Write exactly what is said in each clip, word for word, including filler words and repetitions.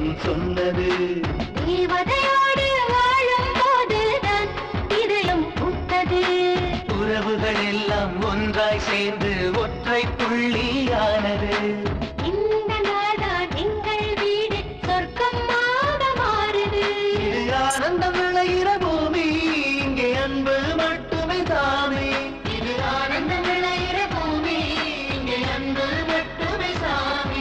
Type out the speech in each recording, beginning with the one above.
தெய்வம் சொன்னது. தேவதையோடு வாழும் போதுதான் இதயம் பூத்தது. உறவுகள் எல்லாம் ஒன்றாய் சேர்ந்து ஒற்றை புள்ளியானது. இந்த நாள்தான் எங்கள் வீடு சொர்க்கமாக மாறுது. இது ஆனந்தம் விளைகிற பூமி, இங்கே அன்பு மட்டுமே சாமி. இது ஆனந்தம் விளைகிற பூமி, இங்கே அன்பு மட்டுமே சாமி.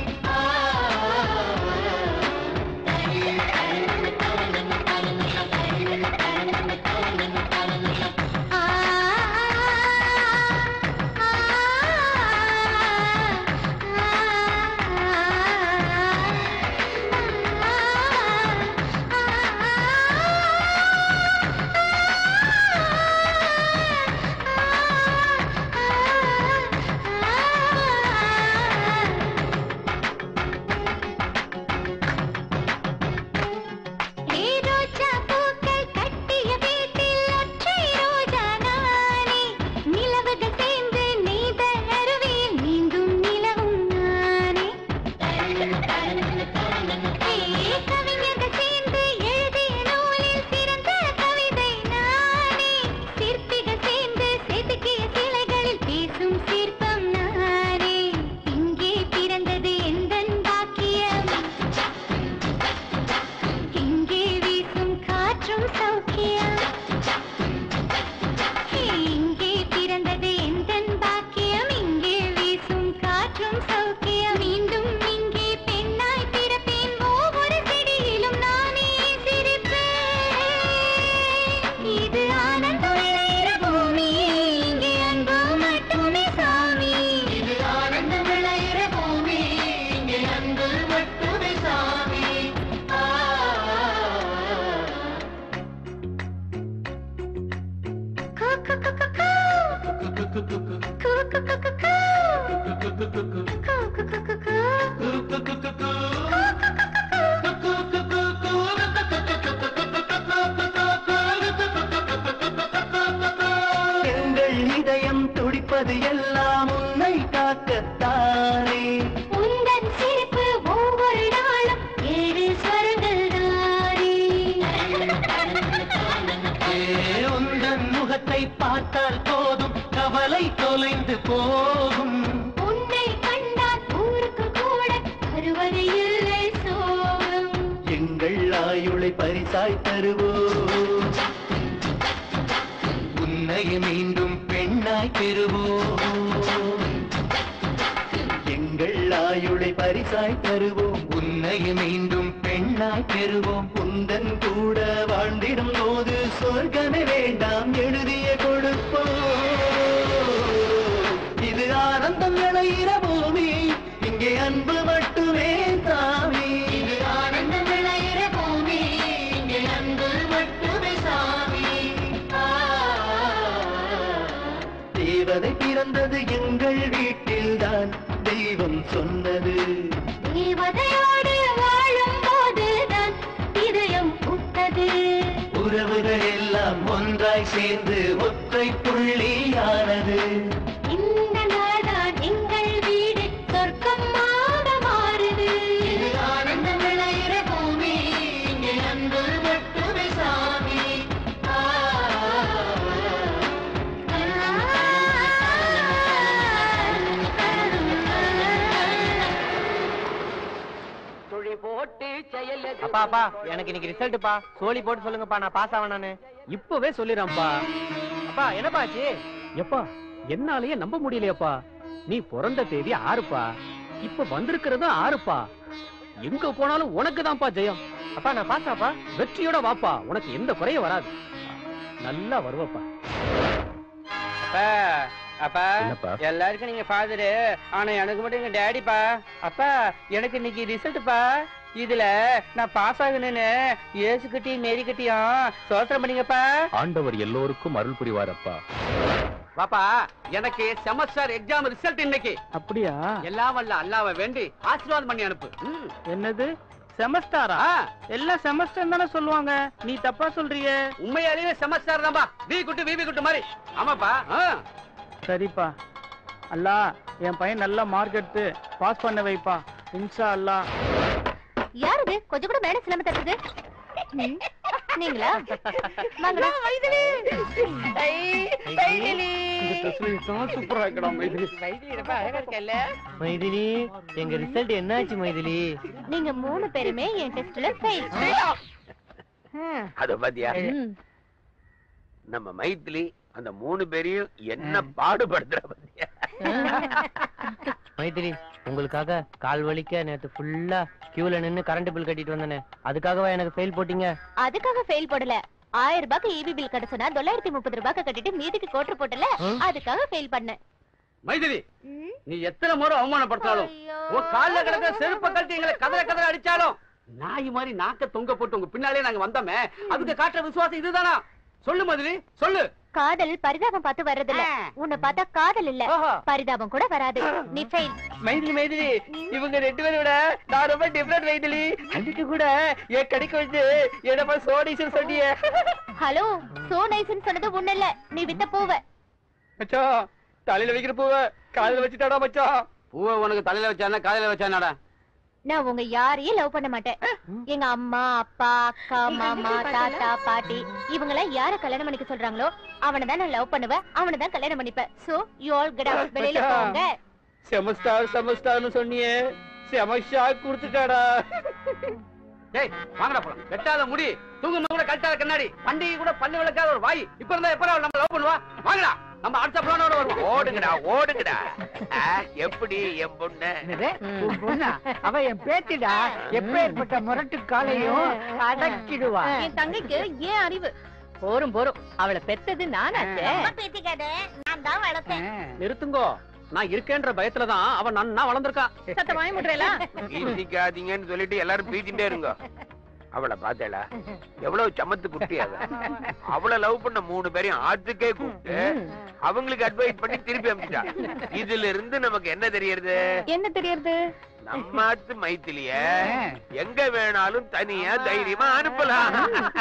எங்கள் இதயம் துடிப்பது எல்லாம் உன்னை காக்கத்தானே. உந்தன் சிரிப்பு ஒவ்வொரு நாளும் ஏழு ஸ்வரங்கள் தானே. உந்தன் முகத்தை பார்த்தால் போதும் கவலை தொலைந்து போகும். உன்னை கண்டால் ஊருக்கு கூட வருவது இல்லை சோகம். எங்கள் ஆயுளை பரிசாய் தருவோம், உன்னை மீண்டும் பெண்ணாய் பெறுவோம். எங்கள் ஆயுளை பரிசாய் தருவோம், உன்னை மீண்டும் பெண்ணாய் பெறுவோம். உந்தன் கூட வாழ்ந்திடும் போது சொர்க்கமே வேண்டாம் எழுதிய கொடுப்போம். இது ஆனந்தம் விளைகிற பூமி, இங்கே அன்பு மட்டுமே சாமி. இது ஆனந்தம் விளைகிற பூமி, இங்கே அன்பு மட்டுமே சாமி. தேவதை பிறந்தது எங்கள் வீட்டில்தான், தெய்வம் சொன்னது. தேவதையோடு வாழும் போதுதான் இதயம் பூத்தது. உறவுகள் எல்லாம் ஒன்றாய் சேர்ந்து ஒற்றை புள்ளியானது. இந்த நாள்தான் எங்கள் வீடு சொர்க்கமாக மாறுது. இது ஆனந்தம் விளைகிற பூமி, இங்கே அன்பு மட்டுமே சாமி. அப்பா அப்பா எனக்கு இன்னைக்கு ரிசல்ட்ப்பா, சோலி போட்டு சொல்லுங்கப்பா, நான் பாஸ் ஆவேனானு. இப்பவே சொல்லிடுறேன்ப்பா. அப்பா என்னப்பா ஆச்சு? எப்பா என்னாலயே நம்ப முடியலையப்பா. நீ பிறந்த தேதி ஆறுப்பா, இப்ப வந்திருக்கிறதும் ஆறுப்பா. எங்க போனாலும் உனக்கு தான்ப்பா ஜெயம். அப்பா நான் பாசாப்பா, வெற்றியோட வாப்பா, உனக்கு எந்த குறையும் வராது, நல்லா வருவப்பா. அப்பா அப்பா எல்லாருக்கும் நீங்க ஃபாதரு, ஆனா எனக்கு மட்டும் எங்க டேடிப்பா. அப்பா எனக்கு இன்னைக்கு ரிசல்ட்ப்பா, இதுல நான் பாஸ் ஆகணும்னு ஏசுகிட்டையும் மேரிக்கிட்டையும் சோத்திரம் பண்ணீங்கப்பா. ஆண்டவர் எல்லோருக்கும் அருள் புரிவாரப்பா. பாப்பா எனக்கு செமஸ்டர் எக்ஸாம் ரிசல்ட் இன்னைக்கு. அப்படியா? எல்லாம் வல்ல அல்லாஹ்வை வேண்டி ஆசீர்வாதம் பண்ணி அனுப்பு. என்னது செமஸ்டரா? எல்லாம் செமஸ்டர் தானே சொல்லுவாங்க, நீ தப்பா சொல்றியே. உண்மையாலேயே செமஸ்டர் தான்பா, வி குட்டு விவி குட்டு மாதிரி. ஆமாப்பா. சரிப்பா, அல்லாஹ் என் பையன் நல்ல மார்க் எடுத்து பாஸ் பண்ண வைப்பா, இன்ஷா அல்லாஹ். யாருது கொஞ்சம் கூட மேனஸ் இல்லாம தட்டுது? ம், நீங்களா? வாங்கடா. மைதிலி, எங்க ரிசல்ட் என்னாச்சு மைதிலி? நீங்க மூணு பேருமே என் டெஸ்ட்ல ஃபெயில். அத பாத்தியா, நம்ம மைத்திலி அந்த மூணு பேரையும் என்ன பாடுபடுத்துற பாத்தியா? மைதிலி, உங்களுக்காக கால் வலிக்க நேத்து ஃபுல்லா கியூல நின்னு கரண்ட் பில் கட்டிட்டு வந்தனே, அதுக்காகவா எனக்கு ஃபெயில் போட்டீங்க? அதுக்காக ஃபெயில் போடல. ஆயிரம் ரூபாய்க்கு ஈபி பில் கட்ட சொன்னா தொள்ளாயிரத்தி முப்பது ரூபாய்க்கு கட்டிட்டு மீதிக்கு கோட்டர் போட்டல, அதுக்காக ஃபெயில் பண்ணேன். மைதிலி, நீ எத்தனை முறை அவமானப்படுத்தாலும், உன் கால்ல கிடக்க செருப்ப கழட்டி எங்களை கதற கதற அடிச்சாலும், நாய் மாதிரி நாக்க தொங்க போட்டு உங்க பின்னாலே நாங்க வந்தோமே, அதுக்கு காட்டுற விசுவாசம் இதுதானா? சொல்லு மதுரி, சொல்லு. காதல் பரிதாபம் பார்த்து வர்றதில்ல. உன்னை பார்த்தா காதல் இல்ல, பரிதாபம் கூட வராது. நீ ஃபெயில். மைதிலி மைதிலி, இவங்க ரெண்டு பேரை விட நான் ரொம்ப டிஃபரெண்ட் மைதிலி. அதுக்கு கூட என் கடைக்கு வந்து என்னப்பா சோடிசன் சொன்னியே. ஹலோ, சோ நைஸ்னு சொன்னது ஒண்ணு இல்ல, நீ வித்த பூவ. மச்சான், தலையில வைக்கிற பூவை காதுல வச்சுட்டாடா மச்சான். பூவை உனக்கு தலையில வச்சானா காலையில வச்சானாடா? நான் உங்க யாரையும் லவ் பண்ண மாட்டேன். எங்க அம்மா, அப்பா, அக்கா, மாமா, தாத்தா, பாட்டி இவங்க எல்லாம் யார கல்யாணம் பண்ணிக்க சொல்றாங்களோ அவனை தான் நான் லவ் பண்ணுவேன், அவனை தான் கல்யாணம் பண்ணிப்பேன். So you all get out, வெளியில போங்க. செமஸ்டார் செமஸ்டார்னு சொன்னியே, செமஸ்டா கொடுத்துட்டாடா. டேய் வாங்கடா போலாம். வெட்டாத முடி, தூங்கும் கூட கட்டாத கண்ணாடி, பண்டிகை கூட பல்லு விளக்காத ஒரு வாய், இப்ப இருந்தா எப்ப நம்ம லவ் பண்ணுவா? வாங்கடா, நம்ம அடுத்த பிளானோட வருவோம். ஓடுங்கடா ஓடுங்கடா. எப்படி என் பொண்ணு? பொண்ணா? அவ என் பேத்திடா. எப்பேற்பட்ட முரட்டு காலையும் அடக்கிடுவா. என் தங்கைக்கு ஏன் அறிவு? போரும் போரும், அவளை பெத்தது நானாச்சே. பேத்திக்காத, நான் தான் வளர்த்தேன். நிறுத்துங்கோ, நான் இருக்கேன்ற பயத்துலதான் அவன் நன்னா வளர்ந்திருக்கா. சத்த வாய முட்றேல. ஈசிக்காதீங்கன்னு சொல்லிட்டு எல்லாரும் பீச்சிட்டே இருங்க. அவளை பார்த்தேளா, எவ்வளவு சமத்து குட்டி அவ. அவளை லவ் பண்ண மூணு பேரையும் ஆத்துக்கே கூப்பிட்டு அவங்களுக்கு அட்வைஸ் பண்ணி திருப்பி அனுப்பிட்டா. இதுல இருந்து நமக்கு என்ன தெரியறது? என்ன தெரியறது? நம்ம ஆத்து மைத்திலிய எங்க வேணாலும் தனியா தைரியமா அனுப்பலாம்.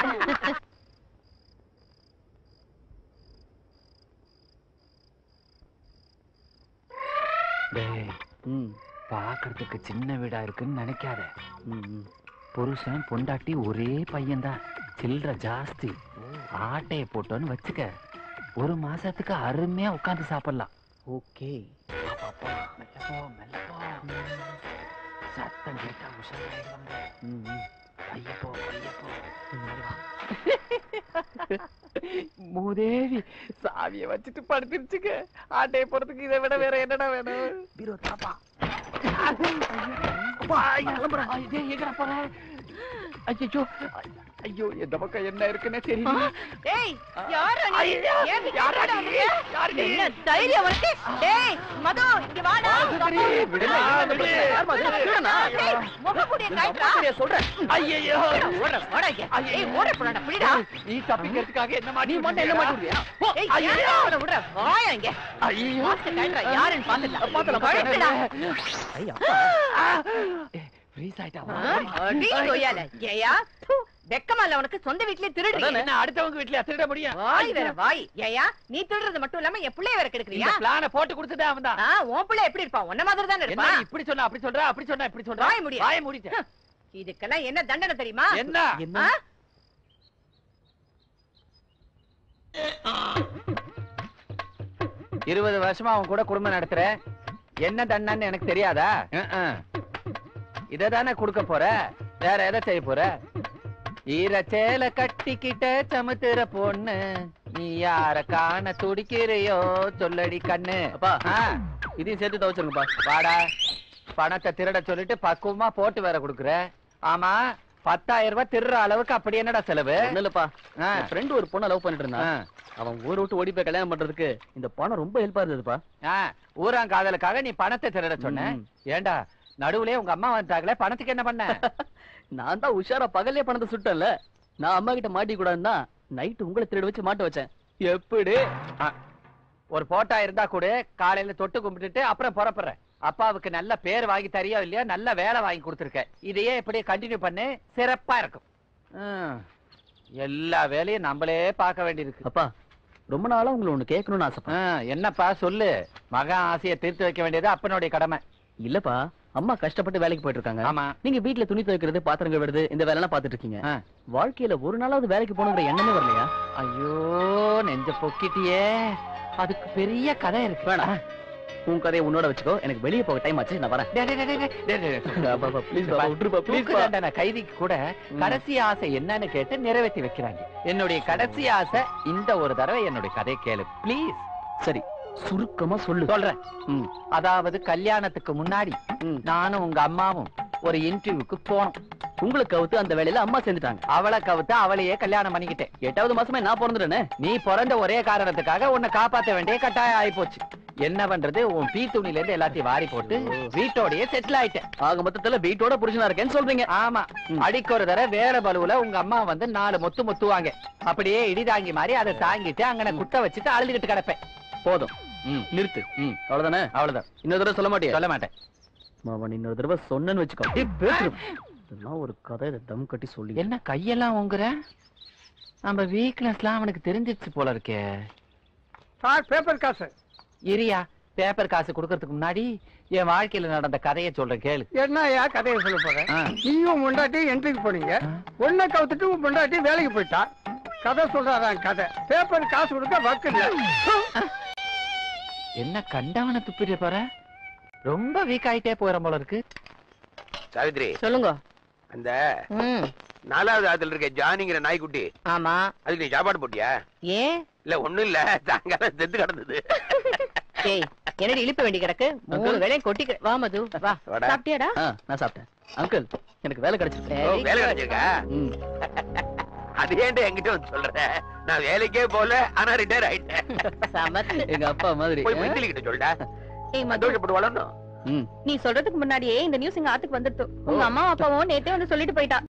பாக்குறதுக்கு சின்ன வீடா இருக்குன்னு நினைக்காத. புருஷன் பொண்டாட்டி ஒரே பையன்தான், சில்லற ஜாஸ்தி. ஆட்டைய போட்டோன்னு வச்சுக்க, ஒரு மாசத்துக்கு அருமையா உட்கார்ந்து சாப்பிடலாம். ஓகே, சத்தம் கேட்டா உஷாராயிடுவாங்க. ஐயப்போ ஐயப்போ. மூதேவி சாவிய வச்சுட்டு படுத்துருச்சுங்க. ஆட்டைய போறதுக்கு இதை விட வேற என்னடா வேணும்? பீரோ தாப்பா. ஐயோ ஐயோ, எந்த பக்கம் என்ன இருக்குன்னு தெரியல. டேய் யாரா நீ? ஏன் யாரடா வந்தீங்க? என்ன தைரியம் உனக்கு? டேய் மது, இங்க வாடா. விடுடா விடு. யார் மது? விடுடா. முகமுடிய கைட்டா சொல்றேன். ஐயோ, ஓட ஓட. ஏய் ஓட போடா, புடிடா. நீ தப்பிக்கிறதுக்காக என்ன மாட்டி? நீ மட்டும் என்ன மாட்டிடுவியா? ஏய் யாரா அவன விடுற? வாயா இங்க. ஐயோ, மாஸ்டர் கைட்டா யாருன்னு பாத்துடலாம். பாத்துடலாம். ஐயா ஃப்ரீஸ் ஆயிட்டா. அடி கோயால. ஏயா வெக்கமா இல்ல உனக்கு? சொந்த வீட்லயே திருடுறீங்க. என்ன அடுத்தவங்க வீட்லயே திருட முடியும்? வாய் வேற வாய். ஏயா நீ திருடுறது மட்டும் இல்லாம என் பிள்ளைய வேற கெடுக்கறியா? இந்த பிளான போட்டு கொடுத்துட்டே அவன் தான். ஆ, உன் பிள்ளை எப்படி இருப்பான்? உன்ன மாதிரி தானே என்ன இருப்பான். இப்படி சொன்னா அப்படி சொல்றா, அப்படி சொன்னா இப்படி சொல்றா? வாய் மூடி. வாய் மூடிட்ட. இதுக்கெல்லாம் என்ன தண்டனை தெரியுமா? என்ன? ஆ? இருபது வருஷமா அவன் கூட குடும்பம் நடத்துற, என்ன தண்டனை எனக்கு தெரியாதா? இததானே கொடுக்க போற, வேற எதை செய்ய போற? ஈரச்சேல கட்டிக்கிட்ட சமுத்திர பொண்ணு, நீ யார காண துடிக்கிறையோ சொல்லடி கண்ணு. அப்பா, ஆ, இதையும் சேர்த்து துவச்சிருங்கப்பா. வாடா, பணத்தை திருட சொல்லிட்டு பக்குவமா போட்டு வேற குடுக்குற. ஆமா, பத்தாயிரம் ரூபாய் திருற அளவுக்கு அப்படி என்னடா செலவு? இல்லப்பா, ஃப்ரெண்ட் ஒரு பொண்ணை லவ் பண்ணிட்டு இருந்தான். அவன் ஊரை விட்டு ஓடி போய் கல்யாணம் பண்றதுக்கு இந்த பணம் ரொம்ப ஹெல்ப்பா இருந்ததுப்பா. ஊராங்காதலுக்காக நீ பணத்தை திருட சொன்ன. ஏண்டா நடுவுலயே உங்க அம்மா வந்துட்டாங்களே, பணத்துக்கு என்ன பண்ண? நான் தான் உஷாரா பகல்லே பணத்தை சுட்டேன்ல. நான் அம்மா கிட்ட மாட்டி கூடாதுன்னா நைட்டு உங்களை திருட வச்சு மாட்ட வச்சேன். எப்படி? ஒரு போட்டா இருந்தா கூட காலையில தொட்டு கும்பிட்டுட்டு அப்புறம் புறப்படுற. அப்பாவுக்கு நல்ல பேர் வாங்கி தரியா இல்லையா, நல்ல வேலை வாங்கி கொடுத்துருக்க. இதையே இப்படியே கண்டினியூ பண்ணு, சிறப்பா இருக்கும். எல்லா வேலையும் நம்மளே பார்க்க வேண்டியிருக்கு. அப்பா, ரொம்ப நாளா உங்களை ஒண்ணு கேட்கணும்னு ஆசைப்பா. என்னப்பா சொல்லு. மகன் ஆசையை தீர்த்து வைக்க வேண்டியது அப்பனுடைய கடமை. இல்லப்பா, அம்மா கஷ்டப்பட்டு வேலைக்கு போயிட்டு இருக்காங்க. ஆமா. நீங்க வீட்டுல துணி துவைக்கிறது, பாத்திரம் கழுவுறது, இந்த வேலை எல்லாம் பாத்துட்டு இருக்கீங்க. வாழ்க்கையில ஒரு நாளாவது வேலைக்கு போகணுங்கிற எண்ணமே வரலையா? ஐயோ நெஞ்ச பொக்கிட்டியே, அதுக்கு பெரிய கதை இருக்கு. வேணாம், உன் கதையை உன்னோட வச்சுக்கோ. எனக்கு வெளியே போக டைம் ஆச்சு, நான் வரேன். கைதிக்கு கூட கடைசி ஆசை என்னன்னு கேட்டு நிறைவேற்றி வைக்கிறாங்க. என்னுடைய கடைசி ஆசை இந்த ஒரு தடவை என்னுடைய கதை கேளு ப்ளீஸ். சரி, சுருக்கமா சொல்லு. சொல்றேன். அதாவது கல்யாணத்துக்கு முன்னாடி நானும் உங்க அம்மாவும் ஒரு இன்டர்வியூக்கு போனோம். உங்களுக்கு கவுத்து அந்த வேலையில அம்மா சேர்ந்துட்டாங்க. அவளை கவுத்து அவளையே கல்யாணம் பண்ணிக்கிட்டேன். எட்டாவது மாசமே நான் பிறந்துட்டேனே. நீ பிறந்த ஒரே காரணத்துக்காக உன்னை காப்பாத்த வேண்டிய கட்டாயம் ஆயி போச்சு. என்ன பண்றது, உன் பீ துணில இருந்து எல்லாத்தையும் வாரி போட்டு வீட்டோடய செட்டில் ஆயிட்டேன். ஆக மொத்தத்துல வீட்டோட புருஷனா இருக்கேன்னு சொல்றீங்க. ஆமா. அடிக்கு ஒரு தடவை வேற பலுவுல உங்க அம்மா வந்து நாலு மொத்து மொத்துவாங்க. அப்படியே இடி தாங்கி மாதிரி அதை தாங்கிட்டு அங்கன குட்ட வச்சுட்டு அழுதுகிட்டு கிடப்பேன். போதும், நிறுத்து. அவ்வளவுதானே? அவ்வளவுதான். இன்னொரு தடவை சொல்ல மாட்டேன். சொல்ல மாட்டேன். மாவன் இன்னொரு தடவை சொன்னேன்னு வச்சுக்கோ, இதெல்லாம் ஒரு கதை. இதை தம் கட்டி சொல்லி என்ன கையெல்லாம் உங்குற? நம்ம வீக்னஸ்லாம் அவனுக்கு தெரிஞ்சிருச்சு போல இருக்கே. சார் பேப்பர் காசு. இரியா, பேப்பர் காசு கொடுக்கறதுக்கு முன்னாடி என் வாழ்க்கையில நடந்த கதையை சொல்றேன் கேளு. என்னயா கதையை சொல்ல போறேன்? நீயும் முண்டாட்டி என்ட்ரிக்கு போனீங்க, ஒன்ன கவுத்துட்டு உன் முண்டாட்டி வேலைக்கு போயிட்டா. கதை சொல்றாரான் கதை. பேப்பர் காசு கொடுக்க வக்கு இல்ல. என்ன கண்டவனை துப்பிட போற? ரொம்ப வீக் ஆயிட்டே போற போல இருக்கு. சாவித்ரி, சொல்லுங்க. அந்த நாலாவது ஆத்துல இருக்க ஜானிங்கிற நாய்க்குட்டி, ஆமா, அதுக்கு நீ சாப்பாடு போட்டியா? ஏன்? இல்ல ஒண்ணும் இல்ல, சாயங்காலம் செத்து கிடந்தது. ஏய், என்னடி இழுப்ப வேண்டி கிடக்கு? மூணு வேளையும் கொட்டி கிட- வா மது, வா. வாடா. சாப்பிட்டியாடா? நான் சாப்பிட்டேன். அங்கிள், எனக்கு வேலை கிடைச்சிருக்கு. ஓ, Very வேலை good. கிடைச்சிருக்கா? ம். அது ஏன்டா என்கிட்ட வந்து சொல்ற? நான் வேலைக்கே போல, ஆனா ரிட்டையர் ஆயிட்டேன். சமத்து. எங்க அப்பா மாதிரி. போய் மைத்திலி கிட்ட சொல்டா. ஏய் மது, சந்தோஷப்பட்டு வளரணும். ம். நீ சொல்றதுக்கு முன்னாடியே இந்த நியூஸ் எங்க ஆத்துக்கு வந்துட்டு உங்க அம்மா அப்பாவும் நேத்தே வந்து சொல்லிட்டு போயிட்டா.